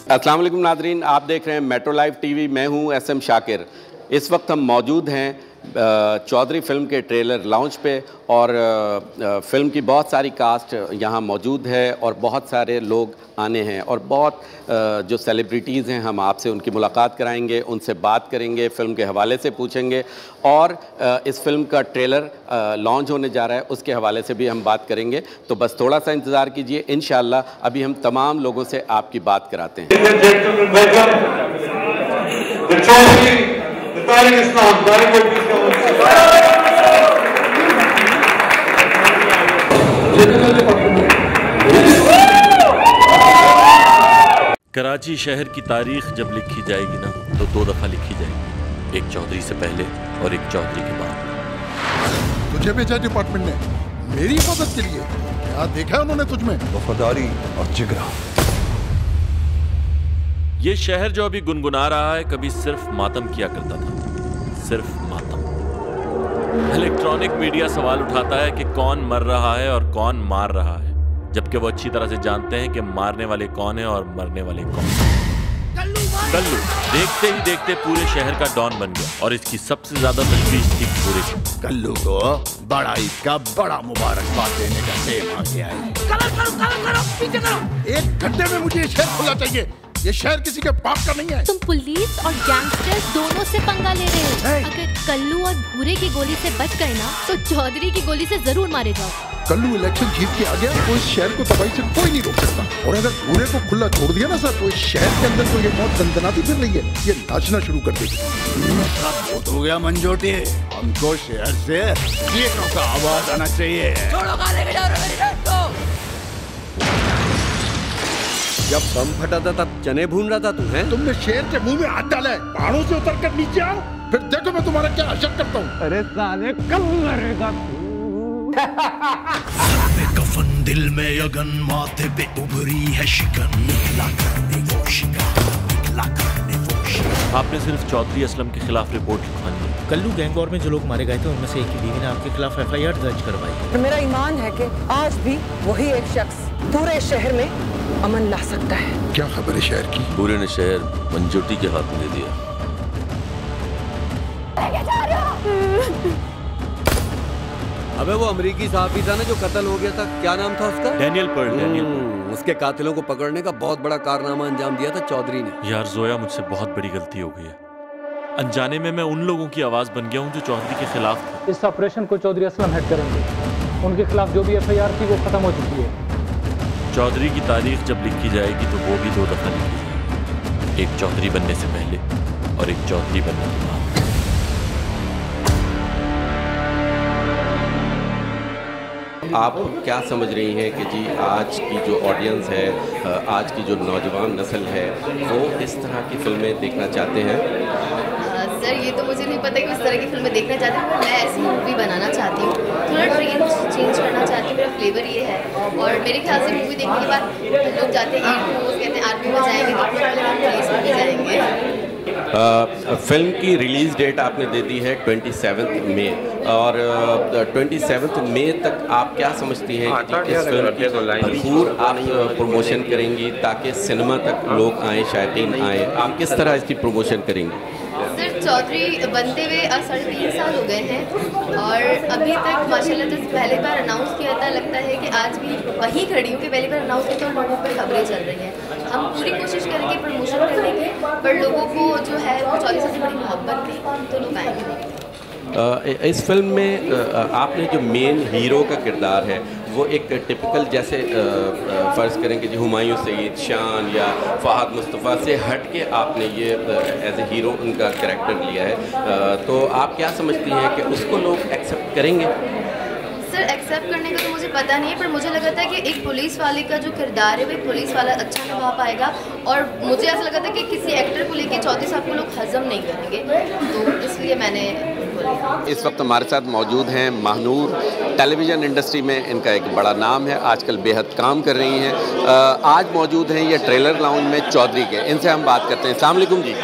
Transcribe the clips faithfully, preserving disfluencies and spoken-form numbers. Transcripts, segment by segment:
अस्सलाम वालेकुम नादरीन, आप देख रहे हैं मेट्रो लाइव टीवी। मैं हूं एस एम शाकिर। इस वक्त हम मौजूद हैं चौधरी फ़िल्म के ट्रेलर लॉन्च पे और फ़िल्म की बहुत सारी कास्ट यहाँ मौजूद है और बहुत सारे लोग आने हैं और बहुत जो सेलिब्रिटीज़ हैं हम आपसे उनकी मुलाकात कराएंगे, उनसे बात करेंगे, फ़िल्म के हवाले से पूछेंगे और इस फ़िल्म का ट्रेलर लॉन्च होने जा रहा है उसके हवाले से भी हम बात करेंगे। तो बस थोड़ा सा इंतज़ार कीजिए, इंशाअल्लाह अभी हम तमाम लोगों से आपकी बात कराते हैं। कराची शहर की तारीख जब लिखी जाएगी ना तो दो दफा लिखी जाएगी, एक चौधरी से पहले और एक चौधरी के बाद। तुझे भेजा डिपार्टमेंट ने मेरी मदद के लिए, क्या देखा है उन्होंने तुझमें? वफादारी और जिगरा। ये शहर जो अभी गुनगुना रहा है कभी सिर्फ मातम किया करता था, सिर्फ मातम। इलेक्ट्रॉनिक मीडिया सवाल उठाता है कि कौन मर रहा है और कौन मार रहा है, जबकि वो अच्छी तरह से जानते हैं कि मारने वाले कौन है और मरने वाले कौन। कल्लू देखते ही देखते पूरे शहर का डॉन बन गया और इसकी सबसे ज्यादा तशवीश थी पूरे कल्लू को बड़ा ईद का बड़ा मुबारकबाद देने का टाइम आ गया है। करो, करो, करो, करो, पीछे करो। एक घंटे में मुझे ये शहर खुला चाहिए। ये शहर किसी के बाप का नहीं है। तुम पुलिस और गैंगस्टर्स दोनों से पंगा ले रहे हो। अगर कल्लू और भूरे की गोली से बच गए ना तो चौधरी की गोली से जरूर मारे जाओ। कल्लू इलेक्शन जीत के आ गया तो इस शहर को तबाही से कोई नहीं रोक सकता। और अगर भूरे को खुला छोड़ दिया ना सर तो इस शहर के अंदर तो ये मौत दंदनाती फिर रही है, ये नाचना शुरू कर देगी। बहुत हो गया मंजोटी, हमको शहर से चीखों का आवाज आना चाहिए। छोड़ो गाली बजा रहे मेरी जान को। जब बम फटा था तब चने भून रहा था तू है? तुमने शेर के मुंह में हाथ डाला है। पहाड़ों से उतर कर नीचे आओ, फिर देखो मैं तुम्हारा क्या हशर करता हूँ। अरे साले कब मरेगा तू? कफन दिल में यगन, माथे पे उभरी है शिकन, निकला करने वो शिकन, निकला करने वो शिकन। आपने सिर्फ चौधरी असलम के खिलाफ रिपोर्ट लिखवानी है। कल्लू गैंग वॉर में जो लोग मारे गए थे उनमें से एक की बीवी ने आपके खिलाफ एफ आई आर दर्ज करवाई। मेरा ईमान है कि आज भी वही एक शख्स पूरे शहर में अमन ला सकता है। क्या खबर है शहर की? पूरे ने शहर मंजोटी के हाथ में दे दिया। अबे वो अमरीकी साहब था ना जो कत्ल हो गया था, क्या नाम था उसका? Daniel Perl. डैनियल उसके कातिलों को पकड़ने का बहुत बड़ा कारनामा अंजाम दिया था चौधरी ने। यार जोया, मुझसे बहुत बड़ी गलती हो गई है। अनजाने में मैं उन लोगों की आवाज बन गया हूँ जो चौधरी के खिलाफ थे। इस ऑपरेशन को चौधरी असलम हेड करेंगे। उनके खिलाफ जो भी एफ आई आर थी वो खत्म हो चुकी है। चौधरी की तारीख जब लिखी जाएगी तो वो भी दो दफा लिखी जाएगी, एक चौधरी बनने से पहले और एक चौधरी बनने के बाद। आप क्या समझ रही हैं कि जी आज की जो ऑडियंस है, आज की जो नौजवान नस्ल है वो इस तरह की फिल्में देखना चाहते हैं? सर ये तो मुझे नहीं पता कि इस तरह की फिल्में देखना चाहते हैं, मैं ऐसी मूवी बनाना चाहती हूँ, थोड़ा ट्रेंड चेंज करना चाहती हूँ। मेरा फ्लेवर ये है और मेरे ख्याल से मूवी देखने के बाद लोग जाते हैं ईद को, कहते हैं आर्मी में जाएंगे तो पुलिस में भी जाएंगे। फिल्म की रिलीज़ डेट आपने दे दी है ट्वेंटी सेवन्थ मई और ट्वेंटी सेवन्थ मई तक आप क्या समझती हैं कि इस फिल्म की भरपूर आप प्रमोशन करेंगी ताकि सिनेमा तक लोग आएँ, शायकीन आएँ? आप किस तरह इसकी प्रमोशन करेंगी? सर चौधरी बनते हुए साढ़े तीन साल हो गए हैं और अभी तक माशाल्लाह जब पहली बार अनाउंस किया था लगता है कि आज भी वहीं खड़ी हूँ कि पहली बार अनाउंस किया तो लोगों पर खबरें चल रही हैं। हम पूरी कोशिश करेंगे प्रमोशन करने की, पर लोगों को जो है वो चौधरी से बड़ी मोहब्बत थी तो लोग आएंगे। इस फिल्म में आपने जो मेन हीरो का किरदार है वो एक टिपिकल जैसे फ़र्ज़ करें कि जी हुमायूं सईद, शान या फ़हद मुस्तफ़ा से हट के आपने ये एज ए हीरो उनका कैरेक्टर लिया है, तो आप क्या समझती हैं कि उसको लोग एक्सेप्ट करेंगे? सर एक्सेप्ट करने का तो मुझे पता नहीं है, पर मुझे लगा था कि एक पुलिस वाले का जो किरदार है वो पुलिस वाला अच्छा निभा पाएगा और मुझे ऐसा लगा था कि किसी एक्टर को लेके चौधरी साहब को लोग हजम नहीं करेंगे, तो इसलिए मैंने इस वक्त हमारे साथ मौजूद हैं महानूर। टेलीविज़न इंडस्ट्री में इनका एक बड़ा नाम है, आजकल बेहद काम कर रही हैं। आज मौजूद हैं ये ट्रेलर लॉन्च में चौधरी के, इनसे हम बात करते हैं। अस्सलाम वालेकुम जी।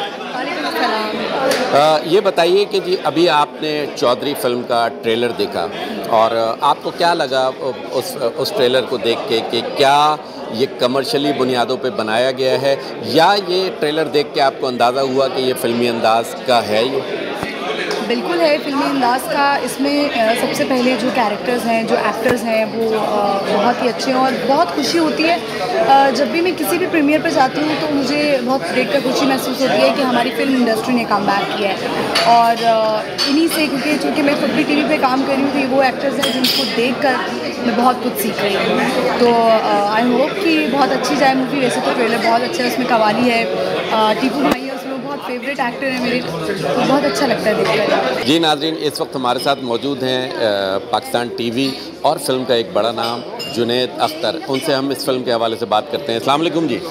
आ, ये बताइए कि जी अभी आपने चौधरी फिल्म का ट्रेलर देखा और आपको क्या लगा उस उस ट्रेलर को देख के कि क्या ये कमर्शियली बुनियादों पे बनाया गया है, या ये ट्रेलर देख के आपको अंदाज़ा हुआ कि ये फिल्मी अंदाज का है? ये बिल्कुल है फिल्मी अंदाज का। इसमें सबसे पहले जो कैरेक्टर्स हैं, जो एक्टर्स हैं, वो बहुत ही अच्छे हैं और बहुत खुशी होती है जब भी मैं किसी भी प्रीमियर पर जाती हूँ तो मुझे बहुत देखकर खुशी महसूस होती है कि हमारी फिल्म इंडस्ट्री ने कम बैक किया है। और इन्हीं से, क्योंकि चूँकि मैं खुद भी टीवी पे काम कर रही हूँ, तो ये वो एक्टर्स हैं जिनको देखकर मैं बहुत कुछ सीख रही हूँ। तो आई होप कि बहुत अच्छी जाए मूवी। वैसे तो ट्रेलर बहुत अच्छा है, उसमें कवाली है, टीपू भाई है उसमें, बहुत फेवरेट एक्टर है मेरे, तो बहुत अच्छा लगता है देखकर। जी नाज़रीन, इस वक्त हमारे साथ मौजूद हैं पाकिस्तान टीवी और फिल्म का एक बड़ा नाम जुनैद अख्तर। उनसे हम इस फिल्म के हवाले से बात करते हैं। अस्सलाम वालेकुम जी।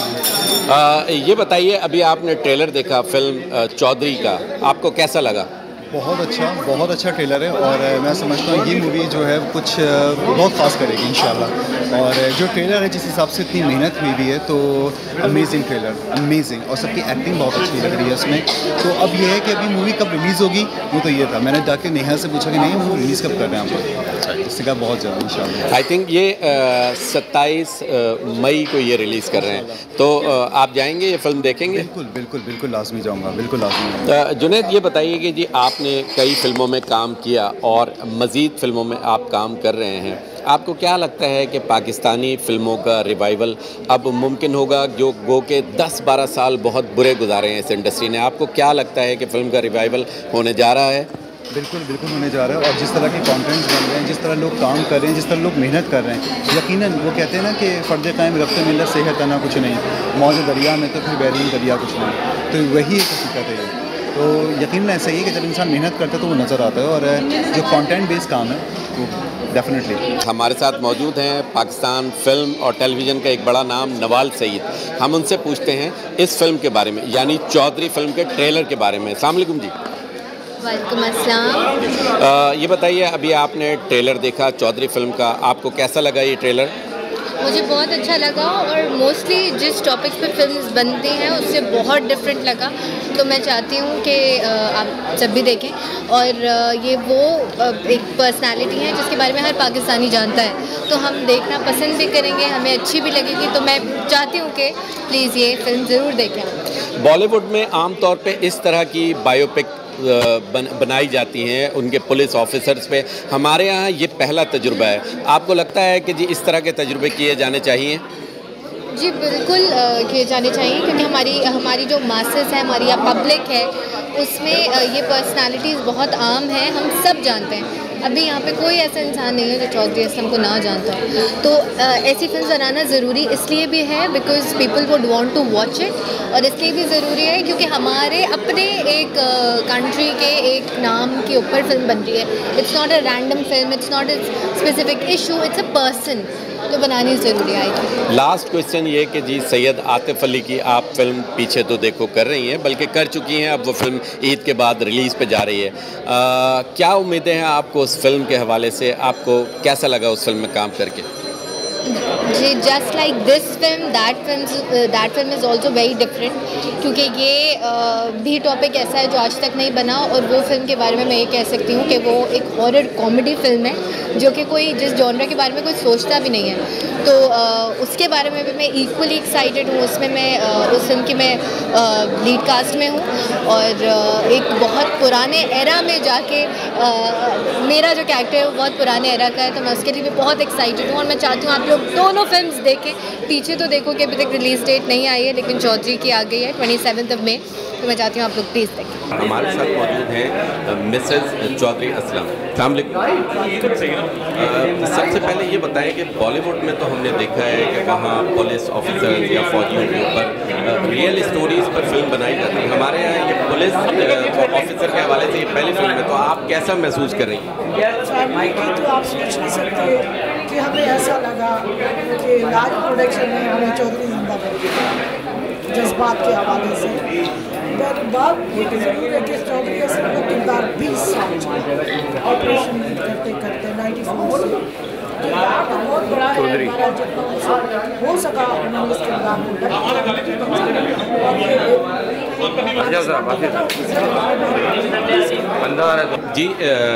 आ, ये बताइए, अभी आपने ट्रेलर देखा फिल्म चौधरी का, आपको कैसा लगा? बहुत अच्छा, बहुत अच्छा ट्रेलर है और मैं समझता हूँ ये मूवी जो है कुछ बहुत ख़ास करेगी इंशाल्लाह। और जो ट्रेलर है, जिस हिसाब से इतनी मेहनत हुई भी है, तो अमेजिंग ट्रेलर, अमेजिंग। और सबकी एक्टिंग बहुत अच्छी लग रही है उसमें। तो अब ये है कि अभी मूवी कब रिलीज़ होगी, वो तो ये था। मैंने जाके नेहा से पूछा कि नहीं मूवी रिलीज़ कब कर रहे हैं आप? इससे कहा बहुत जल्द इंशाल्लाह। आई थिंक ये सत्ताईस मई को ये रिलीज़ कर रहे हैं, तो आ, आप जाएंगे ये फिल्म देखेंगे? बिल्कुल बिल्कुल बिल्कुल लाजमी जाऊँगा, बिल्कुल लाजमी। जुनैद, ये बताइए कि जी आपने कई फिल्मों में काम किया और मज़ीद फिल्मों में आप काम कर रहे हैं, आपको क्या लगता है कि पाकिस्तानी फ़िल्मों का रिवाइवल अब मुमकिन होगा, जो गो के दस बारह साल बहुत बुरे गुजारे हैं इस इंडस्ट्री ने? आपको क्या लगता है कि फ़िल्म का रिवाइवल होने जा रहा है? बिल्कुल बिल्कुल होने जा रहा है। और जिस तरह के कंटेंट्स बन रहे हैं, जिस तरह लोग काम कर रहे हैं, जिस तरह लोग मेहनत कर रहे हैं, यकीनन वो कहते हैं ना कि फ़र्द कायम रफ्ते मिलत सेहत ना कुछ नहीं, मौज दरिया में तो फिर बैरीन दरिया कुछ नहीं। तो वही एक हकीकत है। तो यकीनन ऐसा ही है कि जब इंसान मेहनत करता है तो वो नज़र आता है। और जो कंटेंट बेस्ड काम है वो डेफिनेटली। हमारे साथ मौजूद हैं पाकिस्तान फिल्म और टेलीविज़न का एक बड़ा नाम नवाल सईद। हम उनसे पूछते हैं इस फिल्म के बारे में, यानी चौधरी फिल्म के ट्रेलर के बारे में। अस्सलाम वालेकुम जी। वालेकुम अस्सलाम। ये बताइए, अभी आपने ट्रेलर देखा चौधरी फिल्म का, आपको कैसा लगा ये ट्रेलर? मुझे बहुत अच्छा लगा और मोस्टली जिस टॉपिक पे फिल्म्स बनती हैं उससे बहुत डिफरेंट लगा। तो मैं चाहती हूँ कि आप सब भी देखें। और ये वो एक पर्सनालिटी है जिसके बारे में हर पाकिस्तानी जानता है, तो हम देखना पसंद भी करेंगे, हमें अच्छी भी लगेगी। तो मैं चाहती हूँ कि प्लीज़ ये फिल्म ज़रूर देखें। बॉलीवुड में आम तौर पे इस तरह की बायोपिक बन, बनाई जाती हैं उनके पुलिस ऑफिसर्स पे। हमारे यहाँ ये पहला तजुर्बा है। आपको लगता है कि जी इस तरह के तजुर्बे किए जाने चाहिए? जी बिल्कुल किए जाने चाहिए, क्योंकि हमारी हमारी जो मासेस है, हमारी या पब्लिक है, उसमें ये पर्सनालिटीज़ बहुत आम हैं, हम सब जानते हैं। अभी यहाँ पे कोई ऐसा इंसान नहीं है जो चौधरी असलम को ना जानता हो। तो ऐसी फिल्म बनाना ज़रूरी इसलिए भी है because people would want to watch it, और इसलिए भी ज़रूरी है क्योंकि हमारे अपने एक कंट्री के एक नाम के ऊपर फिल्म बन रही है। It's not a random film, it's not a specific issue, it's a person, तो बनानी ज़रूरी है। लास्ट क्वेश्चन ये कि जी सैयद आतिफ अली की आप फिल्म पीछे तो देखो कर रही हैं, बल्कि कर चुकी हैं, अब वो फिल्म ईद के बाद रिलीज़ पे जा रही है। आ, क्या उम्मीदें हैं आपको उस फिल्म के हवाले से? आपको कैसा लगा उस फिल्म में काम करके? जी just like this film, that film that film is also very different, क्योंकि ये uh, भी टॉपिक ऐसा है जो आज तक नहीं बना। और वो फिल्म के बारे में मैं ये कह सकती हूँ कि वो एक हॉरर कॉमेडी फिल्म है, जो कि कोई जिस जॉनर के बारे में कोई सोचता भी नहीं है। तो uh, उसके बारे में भी मैं इक्वली एक्साइटेड हूँ। उसमें मैं uh, उस फिल्म की मैं लीड uh, कास्ट में हूँ, और uh, एक बहुत पुराने एरा में जाके uh, मेरा जो कैरेक्टर है वो बहुत पुराने एरा का है, तो मैं उसके लिए भी बहुत एक्साइटेड हूँ। और मैं चाहती हूँ आप लोग दोनों फिल्म्स देखें। पीछे तो देखो कि अभी तक रिलीज डेट नहीं आई है, लेकिन चौधरी की आ गई है ट्वेंटी सेवन्थ ऑफ मई, तो मैं चाहती हूँ आप लोग प्लीज़ देखें। हमारे साथ मौजूद हैं मिसेस चौधरी असलम। सबसे पहले ये बताएं कि बॉलीवुड में तो हमने देखा है कि वहाँ पुलिस ऑफिसर्स या फौजियों के ऊपर रियल स्टोरीज पर फिल्म बनाई जाती है। हमारे यहाँ ये पुलिस ऑफिसर के हवाले से ये पहली फिल्म है, तो आप कैसा महसूस कर रही हैं? तो आप सोच नहीं सकते कि हमें ऐसा लगा कि राज प्रोडक्शन ने हमें चौधरी जिंदा कर दिया जज्बात के हवाले से। पर बात ये भी ज़रूर है कि चौधरी असलम का किरदार बीस साल चला ऑपरेशन लीड करते करते नाइन्टी फोर से। किरदार तो बहुत बड़ा है, जितना हो सका उन्होंने इस किरदार को। और ये जी,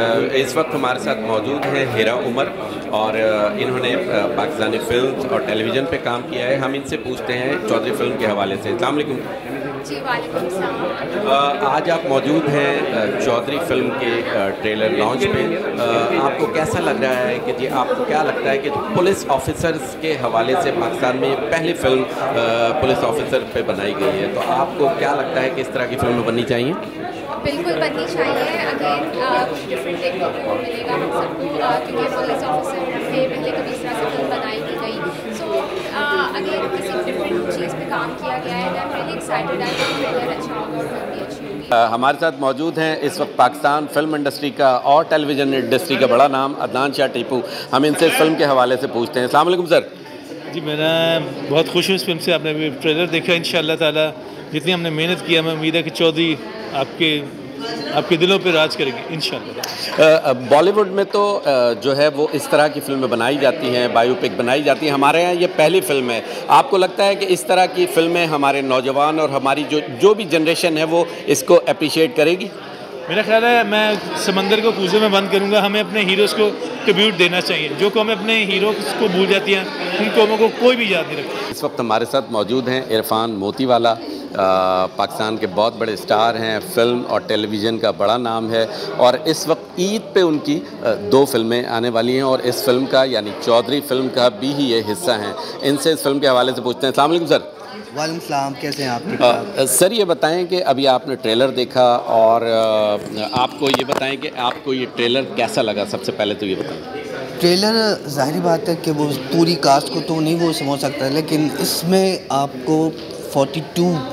इस वक्त हमारे साथ मौजूद हैं हिरा उमर और इन्होंने पाकिस्तानी फिल्म और टेलीविज़न पे काम किया है। हम इनसे पूछते हैं चौधरी फिल्म के हवाले से। अस्सलाम वालेकुम जी। वालेकुम सलाम। आज आप मौजूद हैं चौधरी फिल्म के ट्रेलर लॉन्च पे। आपको कैसा लग रहा है कि जी आपको क्या लगता है कि पुलिस ऑफिसर्स के हवाले से पाकिस्तान में पहली फिल्म पुलिस ऑफिसर पे बनाई गई है, तो आपको क्या लगता है कि इस तरह की फिल्म बननी चाहिए? बिल्कुल बननी चाहिए। अगेन कुछ डिफरेंट देखने को मिलेगा हम सबको, क्योंकि पुलिस ऑफिसर पे पहले कभी इस तरह से फिल्म बनाई नहीं गई। सो अगेन किसी डिफरेंट चीज़ पे काम किया गया है। I am really excited. I think trailer अच्छा होगा और फिल्म भी अच्छी होगी। हमारे साथ मौजूद हैं इस वक्त पाकिस्तान फिल्म इंडस्ट्री का और टेलीविज़न इंडस्ट्री का बड़ा नाम अदनान शाह टीपू। हम इनसे इस फिल्म के हवाले से पूछते हैं। अस्सलाम वालेकुम सर। जी, मैं बहुत खुश हूँ इस फिल्म से। आपने भी ट्रेलर देखा, इंशाअल्लाह ताला जितनी हमने मेहनत की, हमें उम्मीद है कि चौधरी आपके आपके दिलों पे राज करेगी इंशाअल्लाह। बॉलीवुड में तो जो है वो इस तरह की फिल्में बनाई जाती हैं, बायोपिक बनाई जाती हैं। हमारे यहाँ ये पहली फिल्म है। आपको लगता है कि इस तरह की फिल्में हमारे नौजवान और हमारी जो जो भी जनरेशन है वो इसको अप्रिशिएट करेगी? मेरा ख्याल है मैं समंदर को कूजे में बंद करूंगा। हमें अपने हीरोज़ को ट्रिब्यूट देना चाहिए। जो कौमें अपने हीरोज़ को भूल जाती हैं, उन कौमों को कोई भी याद नहीं रखता। इस वक्त हमारे साथ मौजूद हैं इरफान मोतीवाला। पाकिस्तान के बहुत बड़े स्टार हैं, फिल्म और टेलीविज़न का बड़ा नाम है और इस वक्त ईद पे उनकी दो फिल्में आने वाली हैं और इस फिल्म का यानी चौधरी फिल्म का भी ही ये हिस्सा हैं। इनसे इस फिल्म के हवाले से पूछते हैं। अस्सलाम वालेकुम सर। वालेकुम सलाम, कैसे हैं आप? आ, सर ये बताएं कि अभी आपने ट्रेलर देखा और आ, आपको ये बताएं कि आपको ये ट्रेलर कैसा लगा? सबसे पहले तो ये बताएं। ट्रेलर ज़ाहिर बात है कि वो पूरी कास्ट को तो नहीं वो समझ सकता है, लेकिन इसमें आपको बयालीस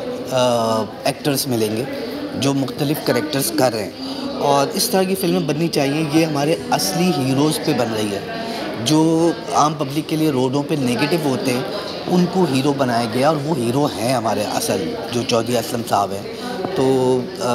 एक्टर्स मिलेंगे जो मुख्तलिफ़ कैरेक्टर्स कर रहे हैं और इस तरह की फिल्में बननी चाहिए। ये हमारे असली हीरोज़ पे बन रही है। जो आम पब्लिक के लिए रोडों पे नेगेटिव होते हैं उनको हीरो बनाया गया और वो हीरो हैं हमारे असल जो चौधरी असलम साहब हैं। तो आ,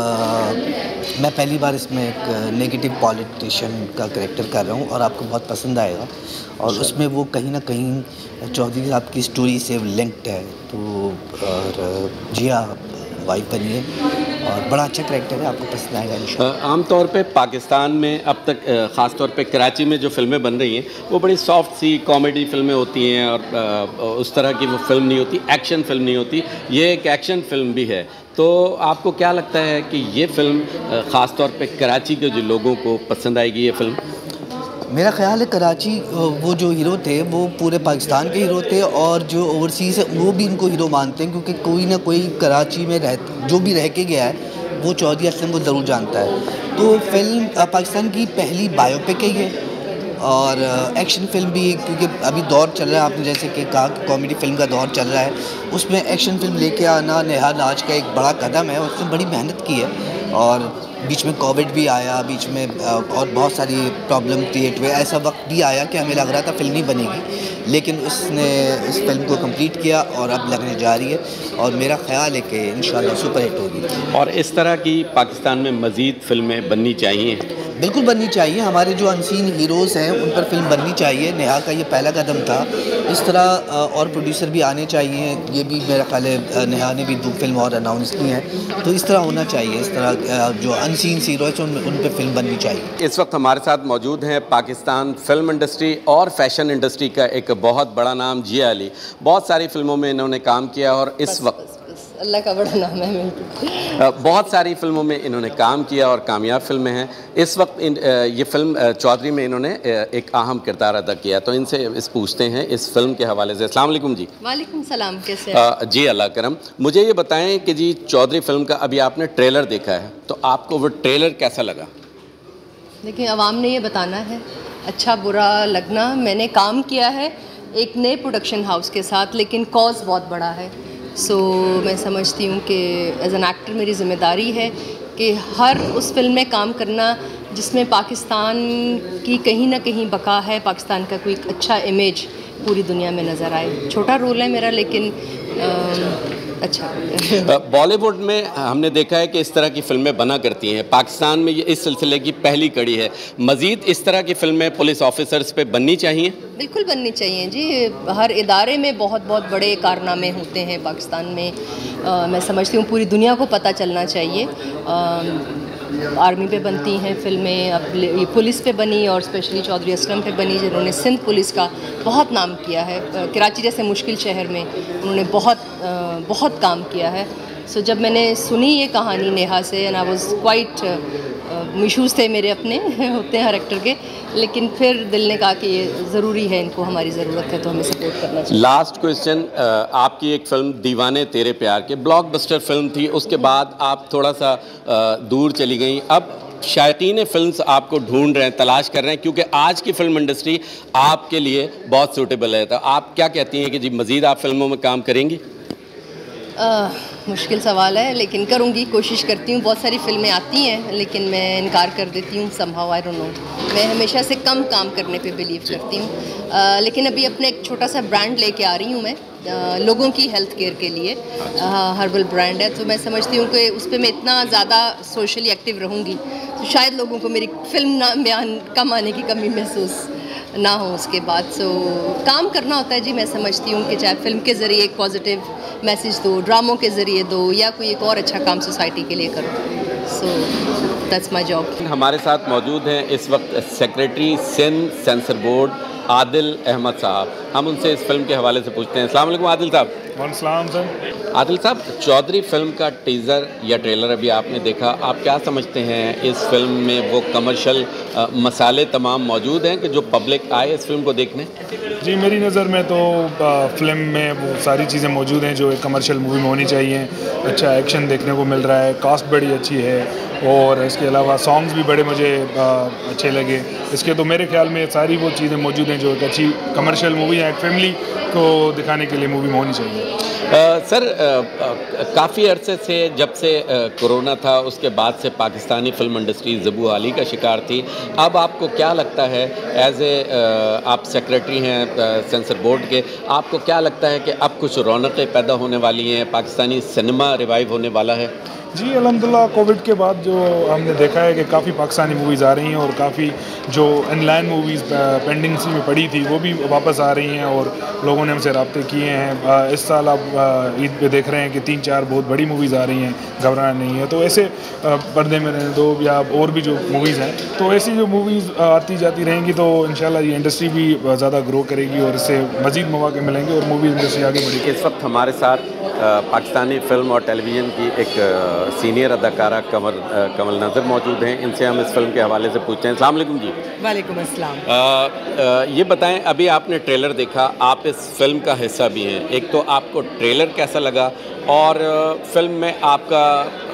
मैं पहली बार इसमें एक नेगेटिव पॉलिटिशियन का कैरेक्टर कर रहा हूँ और आपको बहुत पसंद आएगा और उसमें वो कहीं ना कहीं चौधरी साहब की स्टोरी से लिंक्ड है। तो और जी हाँ, वाइफ बनिए और बड़ा अच्छा कैरेक्टर है, आपको पसंद आएगा इंशाल्लाह। आमतौर पे पाकिस्तान में अब तक ख़ास तौर पे कराची में जो फिल्में बन रही हैं वो बड़ी सॉफ्ट सी कॉमेडी फिल्में होती हैं और उस तरह की वो फिल्म नहीं होती, एक्शन फिल्म नहीं होती। ये एक एक्शन फिल्म भी है। तो आपको क्या लगता है कि ये फिल्म ख़ास तौर पे कराची के जो लोगों को पसंद आएगी ये फिल्म? मेरा ख्याल है कराची वो जो हीरो थे वो पूरे पाकिस्तान के हीरो थे और जो ओवरसीज़ है वो भी इनको हीरो मानते हैं, क्योंकि कोई ना कोई कराची में रह जो भी रह के गया है वो चौधरी असलम को ज़रूर जानता है। तो फिल्म पाकिस्तान की पहली बायोपिक है ये और एक्शन फिल्म भी, क्योंकि अभी दौर चल रहा है, आपने जैसे कि कहा कि कॉमेडी फिल्म का दौर चल रहा है, उसमें एक्शन फिल्म लेके आना नेहा राज का एक बड़ा कदम है। उसने बड़ी मेहनत की है और बीच में कोविड भी आया, बीच में और बहुत सारी प्रॉब्लम क्रिएट हुए। ऐसा वक्त भी आया कि हमें लग रहा था फिल्म नहीं बनेगी, लेकिन उसने इस फिल्म को कंप्लीट किया और अब लगने जा रही है और मेरा ख्याल है कि इंशाल्लाह सुपर हिट होगी। और इस तरह की पाकिस्तान में मज़ीद फिल्में बननी चाहिए? बिल्कुल बननी चाहिए। हमारे जो अनसीन हीरोज़ हैं उन पर फिल्म बननी चाहिए। नेहा का ये पहला कदम था। इस तरह और प्रोड्यूसर भी आने चाहिए। ये भी मेरा ख्याल है नेहा ने भी दो फिल्म और अनाउंस की हैं, तो इस तरह होना चाहिए। इस तरह जो अनसीन हीरोज़ उन उन पर फिल्म बननी चाहिए। इस वक्त हमारे साथ मौजूद हैं पाकिस्तान फिल्म इंडस्ट्री और फैशन इंडस्ट्री का एक बहुत बड़ा नाम जिया अली। बहुत सारी फिल्मों में इन्होंने काम किया और इस वक्त अल्लाह का बड़ा नाम है मिंटू। बहुत सारी फिल्मों में इन्होंने काम किया और कामयाब फिल्में हैं। इस वक्त इन, ये फिल्म चौधरी में इन्होंने एक अहम किरदार अदा किया, तो इनसे इस पूछते हैं इस फिल्म के हवाले से। अस्सलाम वालेकुम जी। वालेकुम सलाम, कैसे हैं? जी अल्लाह करम। मुझे ये बताएं कि जी चौधरी फिल्म का अभी आपने ट्रेलर देखा है, तो आपको वो ट्रेलर कैसा लगा? देखिए, आवाम ने ये बताना है, अच्छा बुरा लगना। मैंने काम किया है एक नए प्रोडक्शन हाउस के साथ, लेकिन कॉज बहुत बड़ा है। सो so, मैं समझती हूँ कि एज एन एक्टर मेरी ज़िम्मेदारी है कि हर उस फिल्म में काम करना जिसमें पाकिस्तान की कहीं ना कहीं बका है, पाकिस्तान का कोई अच्छा इमेज पूरी दुनिया में नज़र आए। छोटा रोल है मेरा, लेकिन आ, अच्छा। बॉलीवुड में हमने देखा है कि इस तरह की फिल्में बना करती हैं, पाकिस्तान में ये इस सिलसिले की पहली कड़ी है। मज़ीद इस तरह की फिल्में पुलिस ऑफिसर्स पे बननी चाहिए? बिल्कुल बननी चाहिए जी। हर इदारे में बहुत बहुत बड़े कारनामे होते हैं पाकिस्तान में। आ, मैं समझती हूँ पूरी दुनिया को पता चलना चाहिए। आ, आर्मी पे बनती हैं फिल्में, अब ये पुलिस पे बनी और स्पेशली चौधरी असलम पे बनी, जिन्होंने सिंध पुलिस का बहुत नाम किया है। कराची जैसे मुश्किल शहर में उन्होंने बहुत बहुत काम किया है। सो जब मैंने सुनी ये कहानी नेहा से, एंड आई वाज क्वाइट मिशूज़ थे मेरे अपने होते हैं हर एक्टर के, लेकिन फिर दिल ने कहा कि ये ज़रूरी है, इनको हमारी ज़रूरत है, तो हमें सपोर्ट करना चाहिए। लास्ट क्वेश्चन, आपकी एक फ़िल्म दीवाने तेरे प्यार के ब्लॉकबस्टर फिल्म थी, उसके बाद आप थोड़ा सा दूर चली गई। अब शायकीन फ़िल्म्स आपको ढूंढ रहे हैं, तलाश कर रहे हैं, क्योंकि आज की फ़िल्म इंडस्ट्री आपके लिए बहुत सूटेबल है। तो आप क्या कहती हैं कि जी मज़ीद आप फिल्मों में काम करेंगी? आ, मुश्किल सवाल है, लेकिन करूँगी, कोशिश करती हूँ। बहुत सारी फिल्में आती हैं लेकिन मैं इनकार कर देती हूँ समहाउ, आई डोंट नो। मैं हमेशा से कम काम करने पे बिलीव करती हूँ, लेकिन अभी अपने एक छोटा सा ब्रांड लेके आ रही हूँ मैं, आ, लोगों की हेल्थ केयर के लिए। हर्बल ब्रांड है, तो मैं समझती हूँ कि उस पर मैं इतना ज़्यादा सोशली एक्टिव रहूँगी तो शायद लोगों को मेरी फिल्म ना में कम आने की कमी महसूस ना हो उसके बाद। सो so, काम करना होता है जी। मैं समझती हूँ कि चाहे फिल्म के ज़रिए एक पॉजिटिव मैसेज दो, ड्रामों के ज़रिए दो, या कोई एक और अच्छा काम सोसाइटी के लिए करो। So that's my job. हमारे साथ मौजूद हैं इस वक्त secretary Sindh censor board Adil Ahmed sahab. हम उनसे इस फिल्म के हवाले से पूछते हैं। अस्सलाम वालेकुम आदिल साहब। वालेकुम सर। आदिल साहब, चौधरी फिल्म का टीज़र या ट्रेलर अभी आपने देखा, आप क्या समझते हैं इस फिल्म में वो कमर्शियल मसाले तमाम मौजूद हैं कि जो पब्लिक आए इस फिल्म को देखने? जी, मेरी नज़र में तो फिल्म में वो सारी चीज़ें मौजूद हैं जो एक कमर्शियल मूवी में होनी चाहिए। अच्छा एक्शन देखने को मिल रहा है, कास्ट बड़ी अच्छी है, और इसके अलावा सॉन्ग्स भी बड़े मुझे अच्छे लगे इसके। तो मेरे ख्याल में सारी वो चीज़ें मौजूद हैं जो एक अच्छी कमर्शियल मूवी है, एक फैमिली को दिखाने के लिए मूवी में होनी चाहिए। आ, सर, काफ़ी अरसे से, जब से कोरोना था उसके बाद से पाकिस्तानी फिल्म इंडस्ट्री ज़बूहाली का शिकार थी। अब आपको क्या लगता है, एज ए आप सेक्रेटरी हैं सेंसर बोर्ड के, आपको क्या लगता है कि अब कुछ रौनकें पैदा होने वाली हैं, पाकिस्तानी सिनेमा रिवाइव होने वाला है? जी अल्हम्दुलिल्लाह, कोविड के बाद जो हमने देखा है कि काफ़ी पाकिस्तानी मूवीज़ आ रही हैं और काफ़ी जो इनलाइन मूवीज़ पेंडिंग सी में पड़ी थी वो भी वापस आ रही हैं और लोगों ने हमसे रब्ते किए हैं। इस साल आप ईद पे देख रहे हैं कि तीन चार बहुत बड़ी मूवीज़ आ रही हैं, घबराना नहीं है। तो ऐसे पर्दे में रहने दो या और भी जो मूवीज़ हैं, तो ऐसी जो मूवीज़ आती जाती रहेंगी तो इंशाल्लाह ये इंडस्ट्री भी ज़्यादा ग्रो करेगी और इससे मज़ीद मौके मिलेंगे और मूवी इंडस्ट्री आगे बढ़ेगी। इस वक्त हमारे साथ पाकिस्तानी फिल्म और टेलीविज़न की एक सीनियर अदाकारा कमर कमल नज़र मौजूद हैं। इनसे हम इस फिल्म के हवाले से पूछते हैं। अस्सलाम वालेकुम जी। वालेकुम अस्सलाम। ये बताएं, अभी आपने ट्रेलर देखा, आप इस फिल्म का हिस्सा भी हैं। एक तो आपको ट्रेलर कैसा लगा, और फिल्म में आपका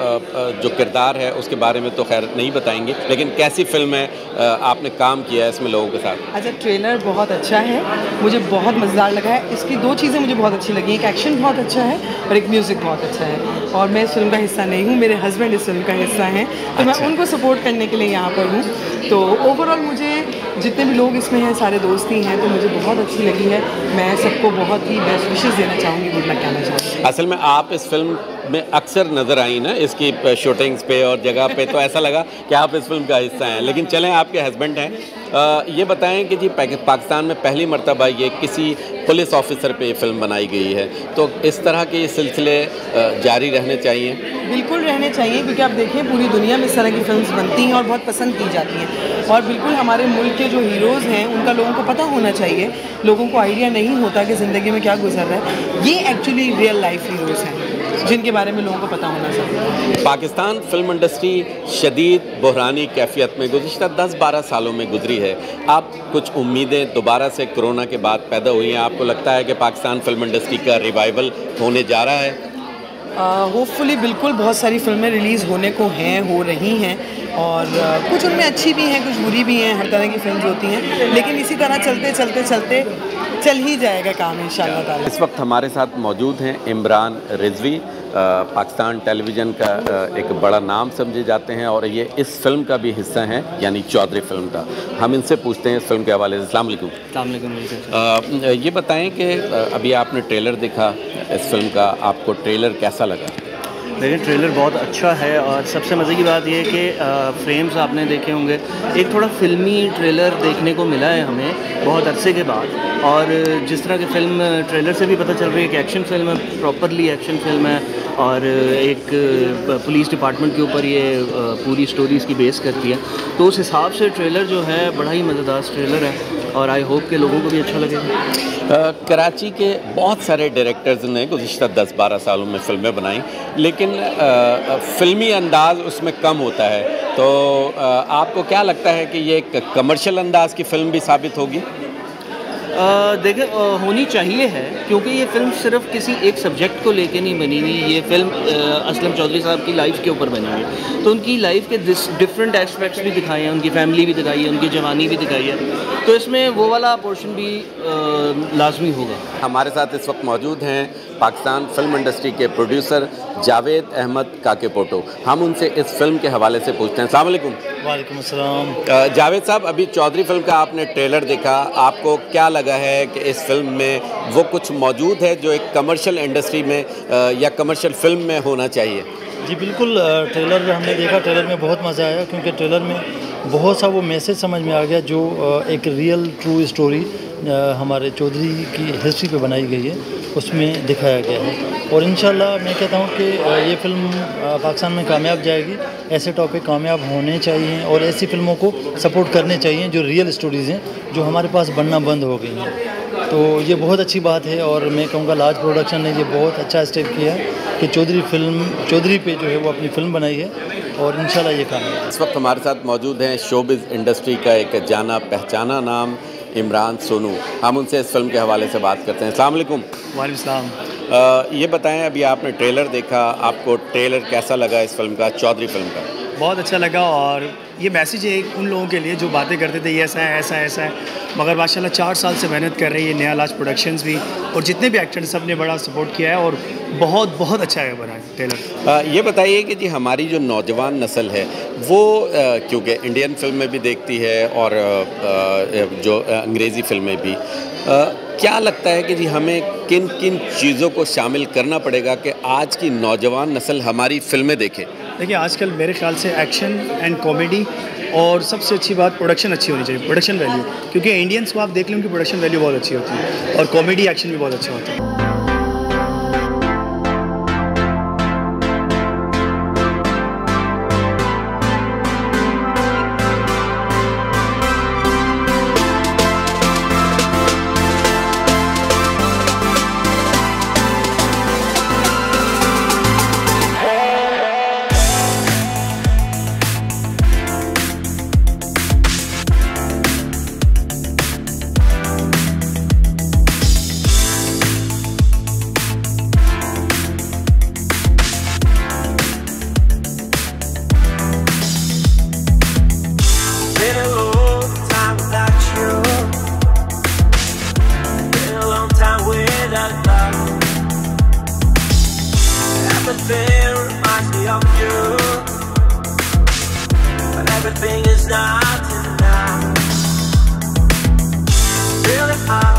जो किरदार है उसके बारे में तो खैर नहीं बताएंगे, लेकिन कैसी फिल्म है, आपने काम किया है इसमें लोगों के साथ? अच्छा, ट्रेलर बहुत अच्छा है, मुझे बहुत मज़ेदार लगा है। इसकी दो चीज़ें मुझे बहुत अच्छी लगी, एक एक्शन बहुत अच्छा है और एक म्यूज़िक बहुत अच्छा है। और मैं इस फिल्म का हिस्सा नहीं हूँ, मेरे हस्बैंड इस फिल्म का हिस्सा हैं, तो अच्छा। मैं उनको सपोर्ट करने के लिए यहाँ पर हूँ। तो ओवरऑल मुझे जितने भी लोग इसमें हैं सारे दोस्त ही हैं, तो मुझे बहुत अच्छी लगी है। मैं सबको बहुत ही बेस्ट विशेस देना चाहूँगी, गुड लक कहना चाहूँगी। असल में आप इस फिल्म में अक्सर नज़र आई ना, इसकी शूटिंग्स पे और जगह पे, तो ऐसा लगा कि आप इस फिल्म का हिस्सा हैं। लेकिन चलें, आपके हस्बैंड हैं, आ, ये बताएं कि जी पाकिस्तान में पहली मर्तबा ये किसी पुलिस ऑफिसर पे फिल्म बनाई गई है, तो इस तरह के सिलसिले जारी रहने चाहिए? बिल्कुल रहने चाहिए, क्योंकि आप देखें पूरी दुनिया में इस तरह की फिल्म्स बनती हैं और बहुत पसंद की जाती हैं। और बिल्कुल हमारे मुल्क के जो हीरोज़ हैं उनका लोगों को पता होना चाहिए। लोगों को आइडिया नहीं होता कि ज़िंदगी में क्या गुजर रहा है। ये एक्चुअली रियल लाइफ हीरोज़ हैं जिनके बारे में लोगों को पता होना चाहिए। पाकिस्तान फिल्म इंडस्ट्री शदीद बहरानी कैफियत में गुज़िश्ता दस बारह सालों में गुजरी है। अब कुछ उम्मीदें दोबारा से कोरोना के बाद पैदा हुई हैं। आपको लगता है कि पाकिस्तान फिल्म इंडस्ट्री का रिवाइवल होने जा रहा है? होपफुली uh, बिल्कुल। बहुत सारी फिल्में रिलीज़ होने को हैं, हो रही हैं, और uh, कुछ उनमें अच्छी भी हैं, कुछ बुरी भी हैं। हर तरह की फिल्म्स होती हैं, लेकिन इसी तरह चलते चलते चलते चल ही जाएगा काम इंशाअल्लाह ताला। इस वक्त हमारे साथ मौजूद हैं इमरान रिजवी, पाकिस्तान टेलीविज़न का एक बड़ा नाम समझे जाते हैं और ये इस फिल्म का भी हिस्सा हैं, यानी चौधरी फिल्म का। हम इनसे पूछते हैं इस फिल्म के हवाले से। अस्सलाम वालेकुम। अस्सलाम वालेकुम। ये बताएं कि अभी आपने ट्रेलर देखा, इस फिल्म का, आपको ट्रेलर कैसा लगा? लेकिन ट्रेलर बहुत अच्छा है और सबसे मज़े की बात यह है कि फ्रेम्स आपने देखे होंगे, एक थोड़ा फिल्मी ट्रेलर देखने को मिला है हमें बहुत अरसे के बाद। और जिस तरह की फ़िल्म ट्रेलर से भी पता चल रही है कि एक्शन फिल्म है, प्रॉपरली एक्शन फिल्म है और एक पुलिस डिपार्टमेंट के ऊपर ये पूरी स्टोरी इसकी बेस करती है, तो उस हिसाब से ट्रेलर जो है बड़ा ही मज़ेदार ट्रेलर है और आई होप के लोगों को भी अच्छा लगेगा। कराची के बहुत सारे डायरेक्टर्स ने गुज़िश्ता दस बारह सालों में फ़िल्में बनाई, लेकिन आ, फिल्मी अंदाज़ उसमें कम होता है, तो आ, आपको क्या लगता है कि ये एक कमर्शियल अंदाज़ की फ़िल्म भी साबित होगी? देखिए होनी चाहिए है, क्योंकि ये फिल्म सिर्फ किसी एक सब्जेक्ट को लेके नहीं बनी हुई, ये फिल्म असलम चौधरी साहब की लाइफ के ऊपर बनी हुई है, तो उनकी लाइफ के डिफरेंट एस्पेक्ट्स भी दिखाए हैं, उनकी फैमिली भी दिखाई है, उनकी जवानी भी दिखाई है, तो इसमें वो वाला पोर्शन भी लाजमी होगा। हमारे साथ इस वक्त मौजूद हैं पाकिस्तान फिल्म इंडस्ट्री के प्रोड्यूसर जावेद अहमद काके पोटो। हम उनसे इस फिल्म के हवाले से पूछते हैं। अस्सलाम वालेकुम। वालेकुम अस्सलाम। जावेद साहब, अभी चौधरी फिल्म का आपने ट्रेलर देखा, आपको क्या लगा है कि इस फिल्म में वो कुछ मौजूद है जो एक कमर्शियल इंडस्ट्री में या कमर्शियल फिल्म में होना चाहिए? जी बिल्कुल, ट्रेलर हमने देखा, ट्रेलर में बहुत मज़ा आया, क्योंकि ट्रेलर में बहुत सा वो मैसेज समझ में आ गया जो एक रियल ट्रू स्टोरी हमारे चौधरी की हिस्ट्री पे बनाई गई है, उसमें दिखाया गया है। और इंशाल्लाह मैं कहता हूँ कि ये फ़िल्म पाकिस्तान में कामयाब जाएगी। ऐसे टॉपिक कामयाब होने चाहिए और ऐसी फ़िल्मों को सपोर्ट करने चाहिए जो रियल स्टोरीज़ हैं, जो हमारे पास बनना बंद हो गई हैं। तो ये बहुत अच्छी बात है और मैं कहूँगा लाज प्रोडक्शन ने ये बहुत अच्छा स्टेप किया है कि चौधरी फिल्म चौधरी पे जो है वो अपनी फ़िल्म बनाई है और इंशाल्लाह ये कामयाब। इस वक्त हमारे साथ मौजूद हैं शोबिज़ इंडस्ट्री का एक जाना पहचाना नाम इमरान सोनू। हम उनसे इस फिल्म के हवाले से बात करते हैं। अस्सलाम वालेकुम। वालेकुम सलाम। ये बताएं, अभी आपने ट्रेलर देखा, आपको ट्रेलर कैसा लगा इस फिल्म का, चौधरी फिल्म का? बहुत अच्छा लगा और ये मैसेज है उन लोगों के लिए जो बातें करते थे ये ऐसा है ऐसा है ऐसा है, मगर माशाल्लाह चार साल से मेहनत कर रही है नया लाज प्रोडक्शंस भी और जितने भी एक्टर्स सब ने बड़ा सपोर्ट किया है और बहुत बहुत अच्छा है बना है ट्रेलर। ये बताइए कि जी हमारी जो नौजवान नस्ल है वो क्योंकि इंडियन फिल्में भी देखती है और जो अंग्रेज़ी फिल्में भी, क्या लगता है कि जी हमें किन किन चीज़ों को शामिल करना पड़ेगा कि आज की नौजवान नस्ल हमारी फिल्में देखे? देखिए आजकल मेरे ख्याल से एक्शन एंड कॉमेडी और सबसे अच्छी बात प्रोडक्शन अच्छी होनी चाहिए, प्रोडक्शन वैल्यू, क्योंकि इंडियंस को आप देख लें उनकी प्रोडक्शन वैल्यू बहुत अच्छी होती है और कॉमेडी एक्शन भी बहुत अच्छा होता है। Everything reminds me of you, but everything is not enough. Really hard.